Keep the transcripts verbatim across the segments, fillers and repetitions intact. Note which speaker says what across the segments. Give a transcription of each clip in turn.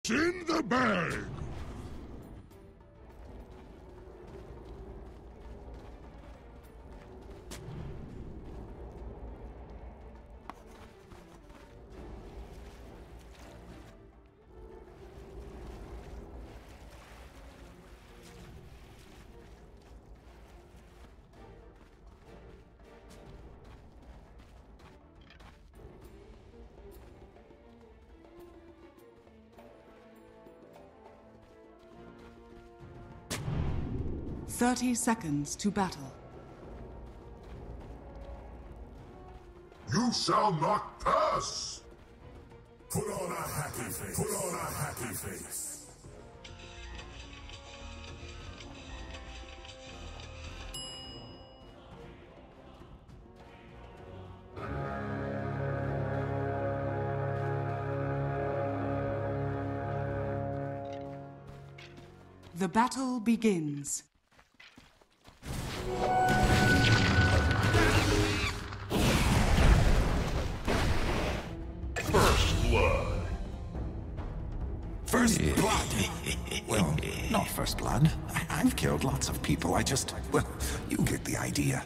Speaker 1: In the bag!
Speaker 2: Thirty seconds to battle.
Speaker 1: You shall not pass!
Speaker 3: Put on a happy face. Put on a happy face.
Speaker 2: The battle begins.
Speaker 1: First blood.
Speaker 3: First blood? Well, not first blood. I I've killed lots of people. I just... Well, you get the idea.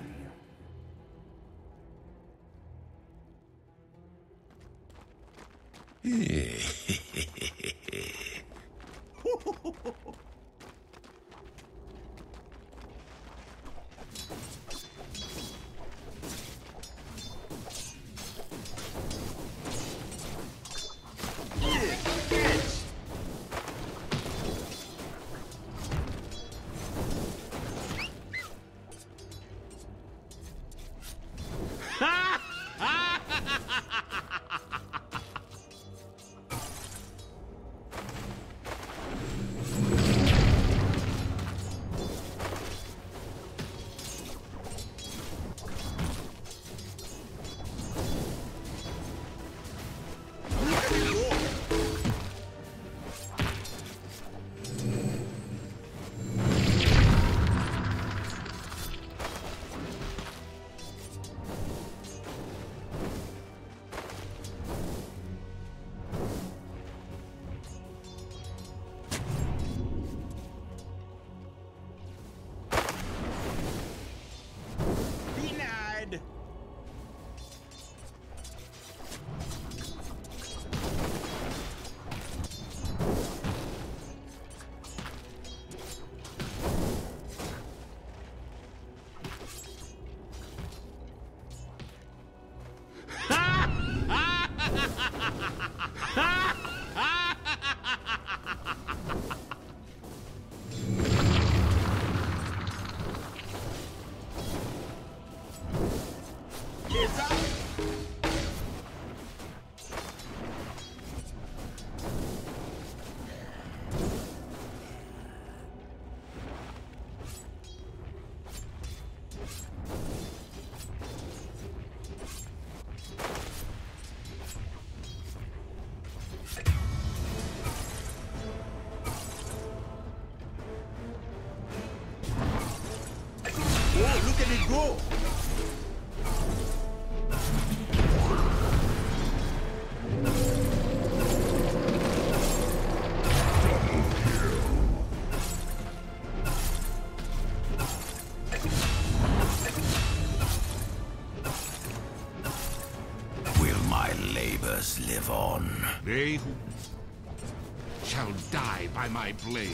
Speaker 4: Go!
Speaker 3: Will my labors live on?
Speaker 1: They who shall die by my blade.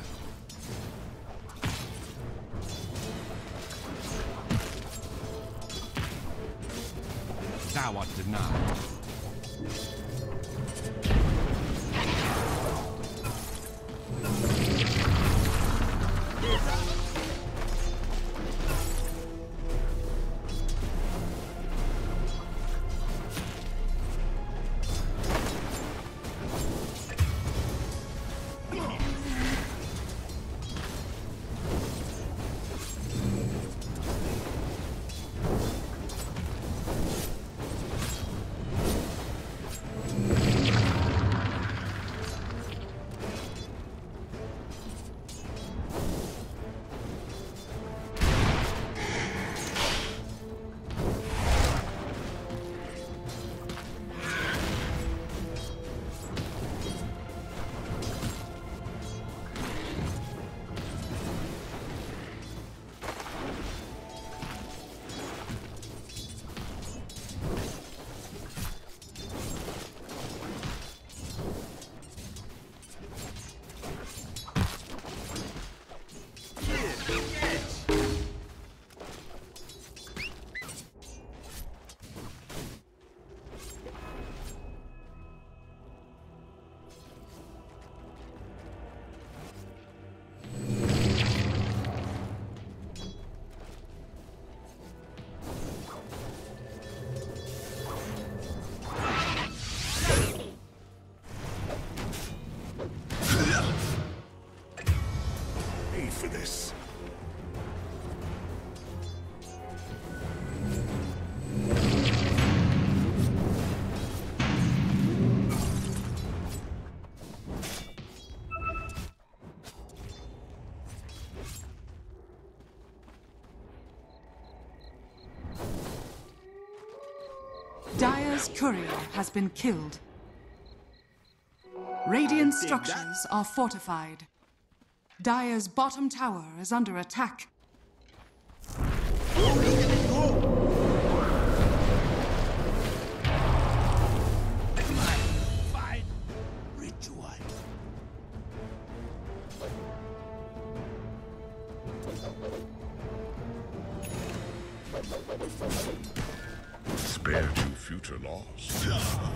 Speaker 1: Thou art denied.
Speaker 3: for this.
Speaker 2: Dire's courier has been killed. Radiant structures are fortified. Dire's bottom tower is under attack.
Speaker 1: Spare you future loss.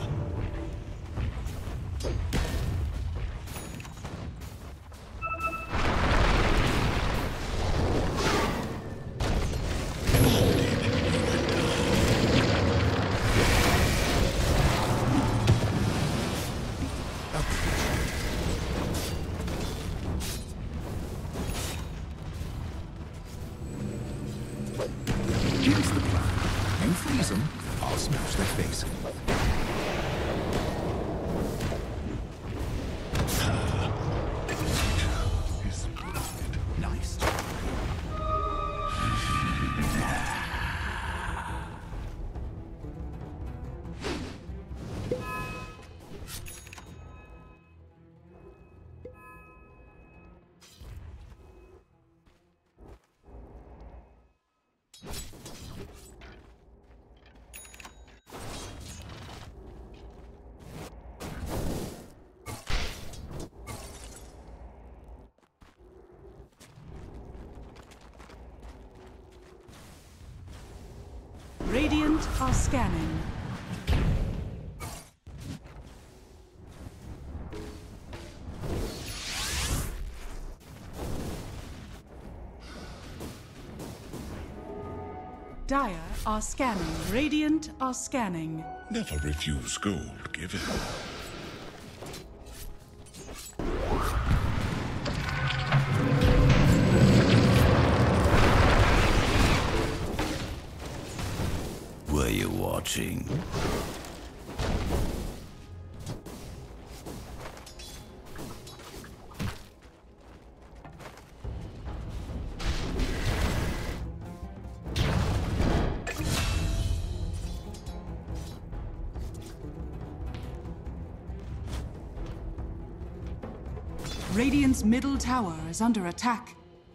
Speaker 3: Here's the plan. You freeze them, I'll smash their face. Nice.
Speaker 2: Radiant are scanning. Dire are scanning. Radiant are scanning.
Speaker 1: Never refuse gold given.
Speaker 4: Were you watching?
Speaker 2: Radiant's middle tower is under attack.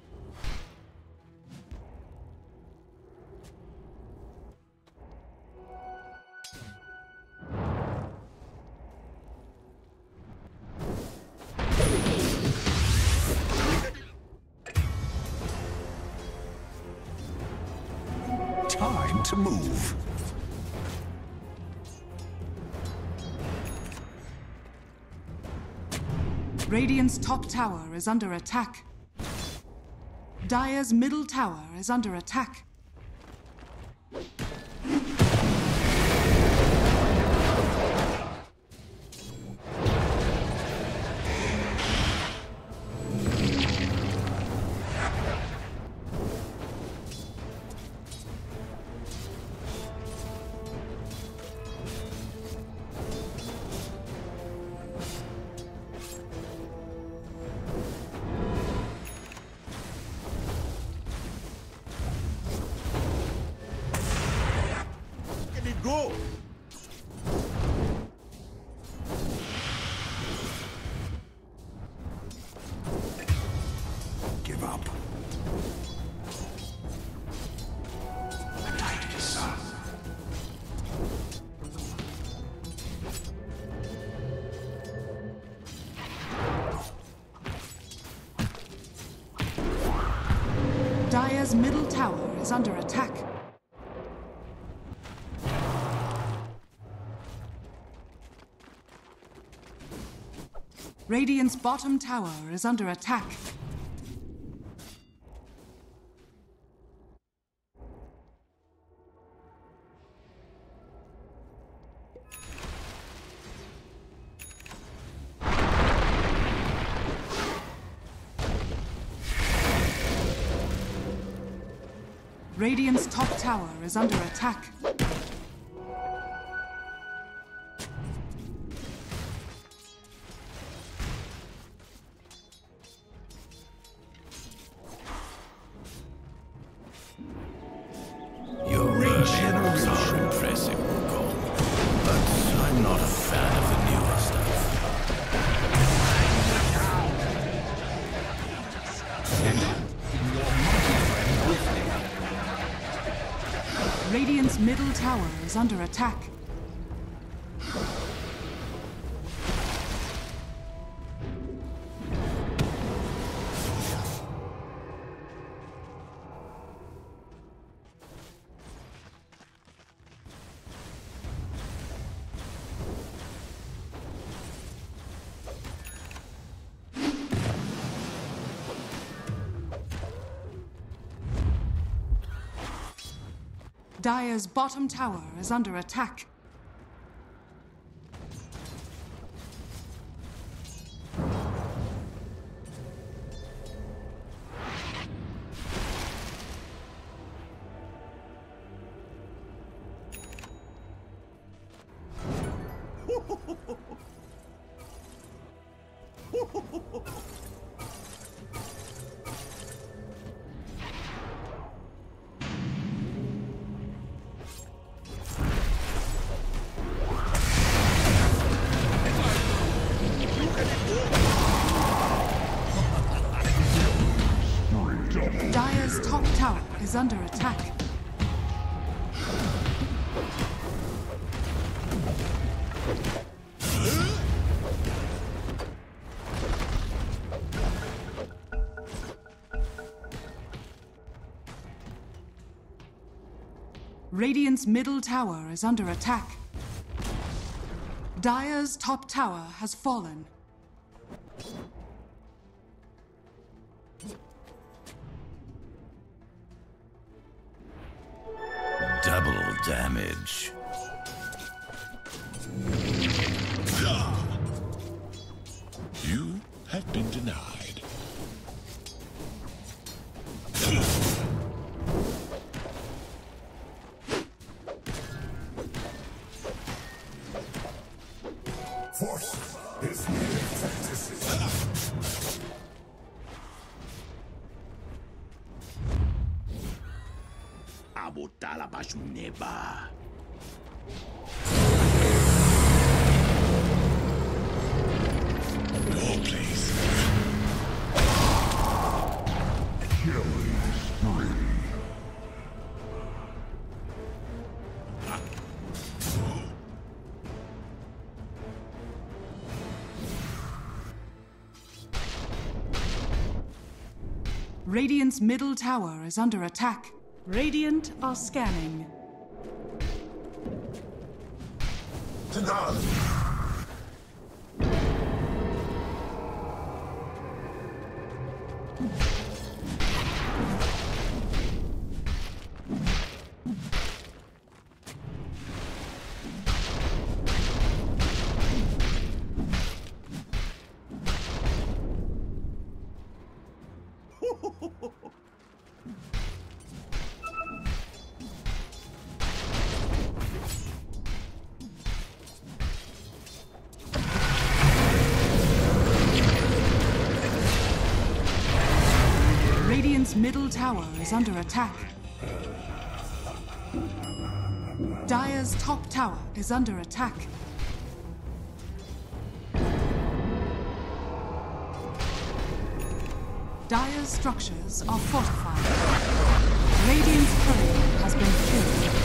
Speaker 3: Time to move.
Speaker 2: Radiant's top tower is under attack. Dire's middle tower is under attack.
Speaker 1: Go!
Speaker 3: Give up. The tide is up.
Speaker 2: Dire's middle tower is under attack. Radiant's bottom tower is under attack. Radiant's top tower is under attack.
Speaker 4: Your versions are impressive, Wukong, but I'm not a fan of the newer stuff.
Speaker 2: Radiant's middle tower is under attack. Dire's bottom tower is under attack. Dire's top tower is under attack. Radiant's middle tower is under attack. Dire's top tower has fallen.
Speaker 4: Double damage.
Speaker 5: You have been denied.
Speaker 3: Force is needed fantasy.
Speaker 4: A botar abaixo neba.
Speaker 5: No, please.
Speaker 3: Killing spree.
Speaker 2: Radiant's middle tower is under attack. Radiant are scanning.
Speaker 3: Denied.
Speaker 2: Radiant's middle tower is under attack. Dire's top tower is under attack. Dire's structures are fortified. Radiant's courier has been killed.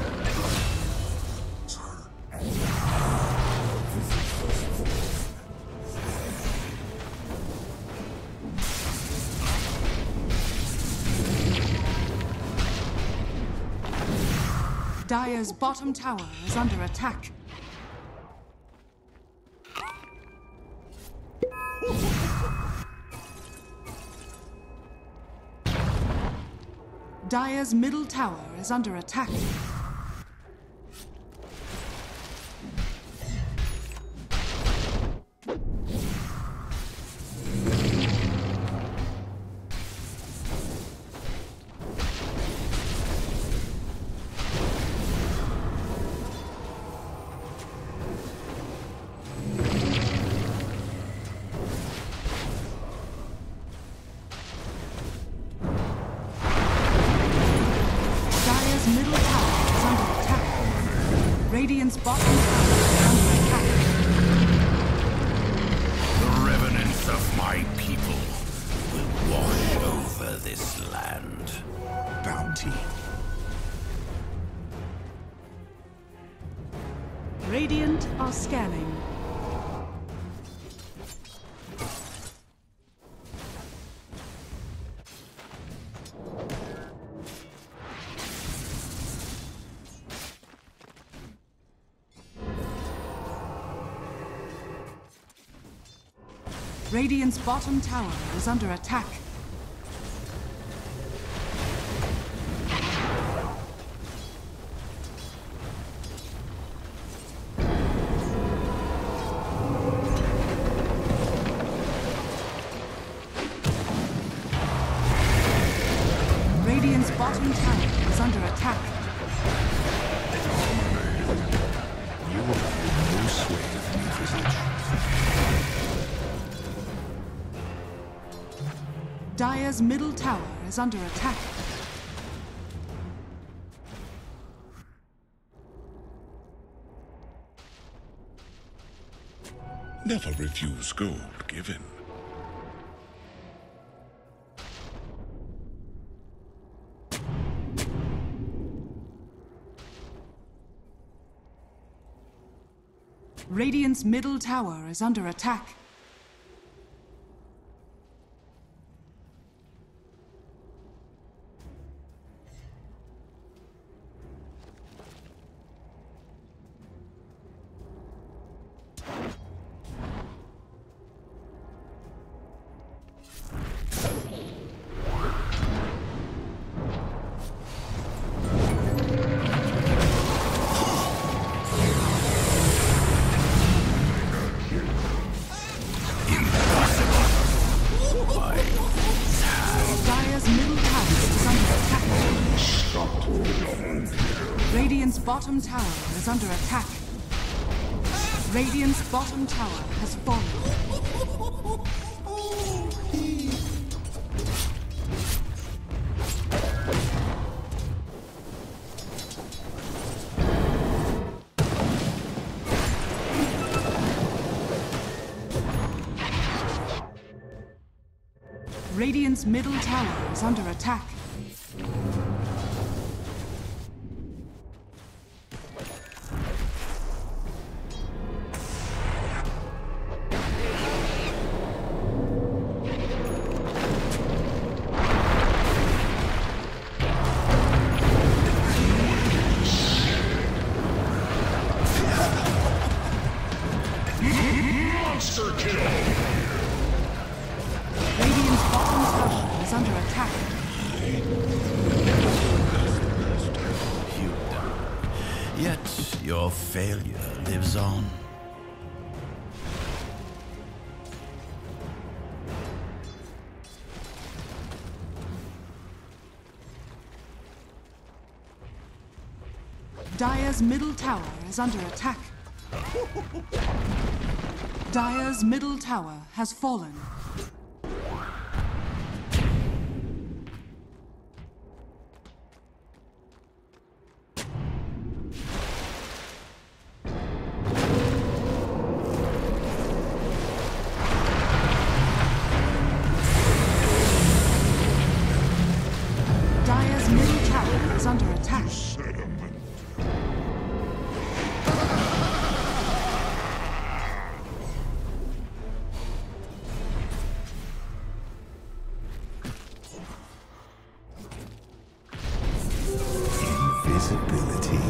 Speaker 2: Dire's bottom tower is under attack. Dire's middle tower is under attack. Radiant's bottom tower is under attack.
Speaker 4: The revenants of my people will wash over this land.
Speaker 3: Bounty.
Speaker 2: Radiant are scanning. Radiant's bottom tower is under attack. Radiant's bottom tower is under attack.
Speaker 3: You will have no sway of me, visage.
Speaker 2: Dire's middle tower is under attack.
Speaker 5: Never refuse gold given.
Speaker 2: Radiant's middle tower is under attack. Radiant's bottom tower is under attack. Radiant's bottom tower has fallen. Radiant's middle tower is under attack.
Speaker 5: Monster kill!
Speaker 2: Radiant's bottom tower is under attack.
Speaker 4: You die. Yet your failure lives on.
Speaker 2: Dire's middle tower is under attack. Dire's middle tower has fallen. Dire's middle tower is under attack.
Speaker 3: Invisibility.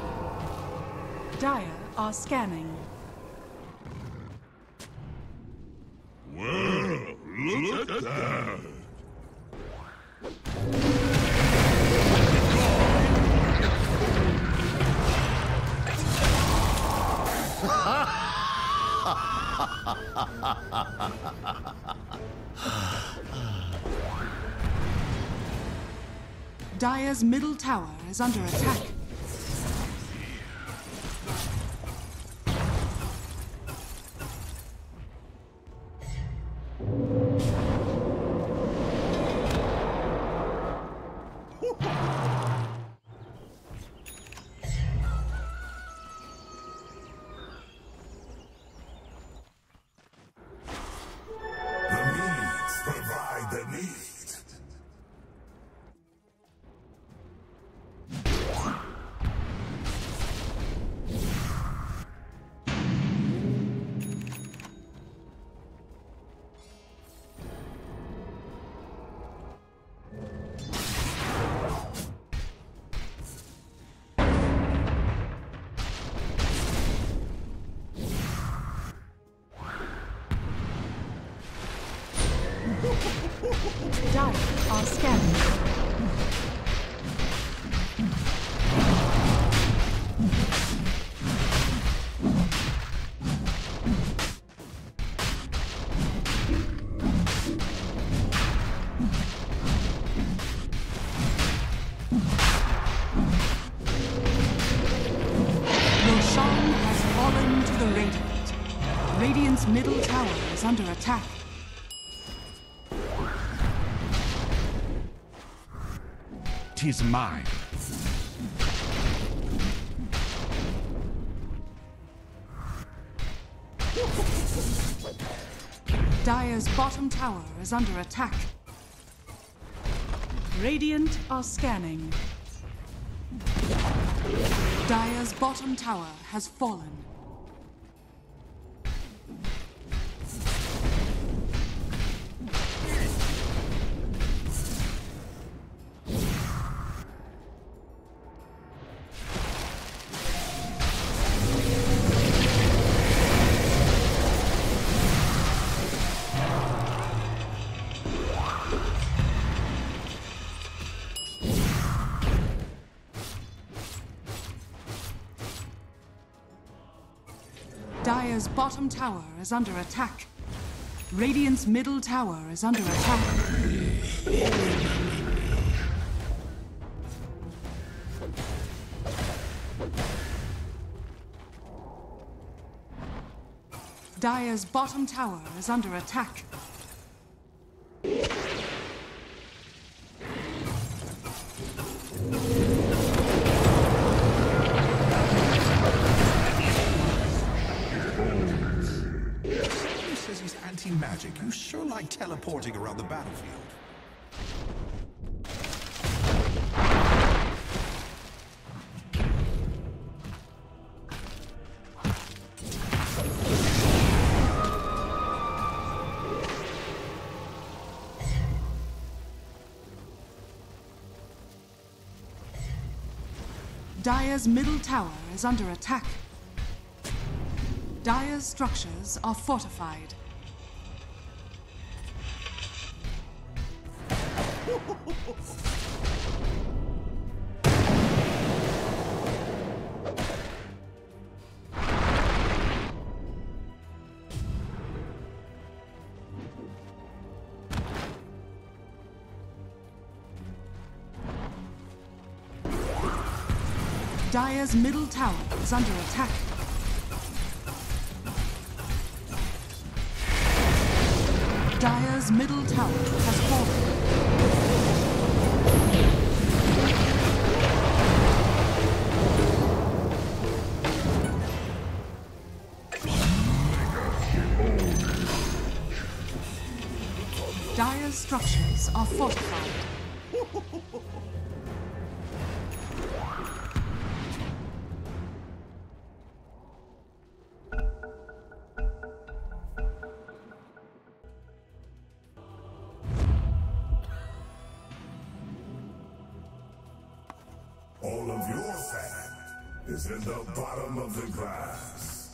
Speaker 2: Dire are scanning.
Speaker 5: Well, look at that!
Speaker 2: Dire's middle tower is under attack. Dire are scanning. Roshan has fallen to the Radiant. Radiant's middle tower is under attack.
Speaker 1: Tis mine.
Speaker 2: Dire's bottom tower is under attack. Radiant are scanning. Dire's bottom tower has fallen. Dire's bottom tower is under attack. Radiant's middle tower is under attack. Dire's bottom tower is under attack.
Speaker 3: Anti-magic, you sure like teleporting around the battlefield.
Speaker 2: Dire's middle tower is under attack. Dire's structures are fortified. Dire's middle tower is under attack. Dire's middle tower has fallen. Dire's structures are fortified.
Speaker 5: All of your sand is in the bottom of the glass.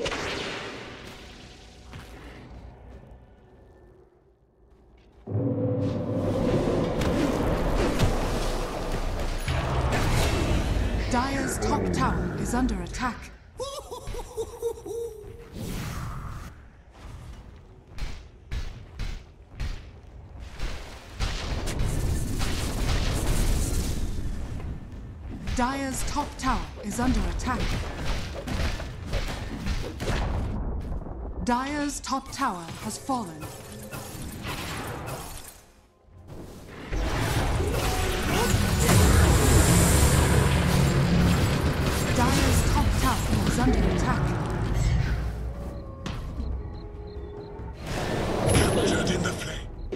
Speaker 2: Dire's top tower is under attack. Dire's top tower is under attack. Dire's top tower has fallen. Dire's top tower is under attack.
Speaker 5: Captured in the flame.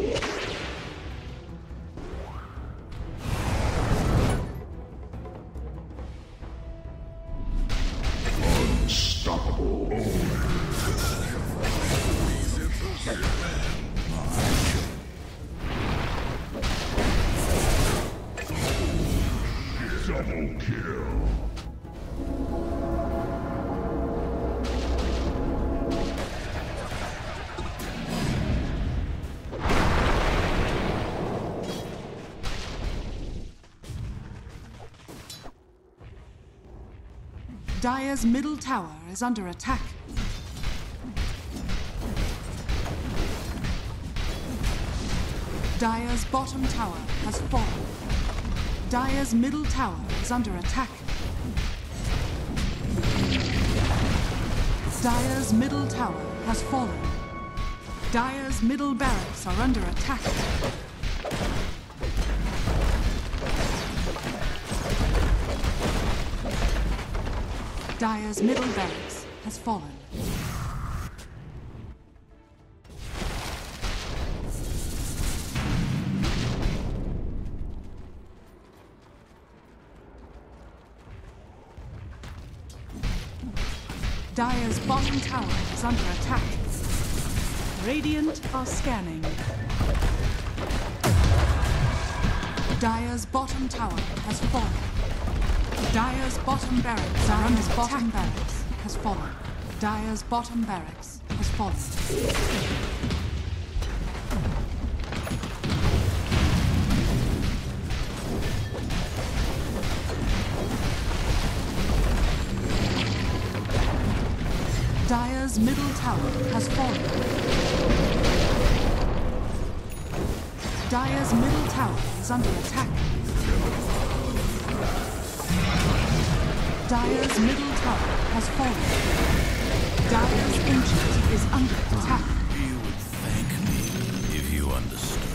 Speaker 5: Double kill.
Speaker 2: Dire's middle tower is under attack. Dire's bottom tower has fallen. Dire's middle tower is under attack. Dire's middle tower has fallen. Dire's middle barracks are under attack. Dire's middle barracks has fallen. Dire's bottom tower is under attack. Radiant are scanning. Dire's bottom tower has fallen. Dire's bottom barracks are under attack. Bottom barracks has fallen. Dire's bottom barracks has fallen. Dire's middle tower has fallen. Dire's middle tower is under attack. Dire's middle tower has fallen. Dire's ancient is under attack.
Speaker 4: You would thank me if you understood.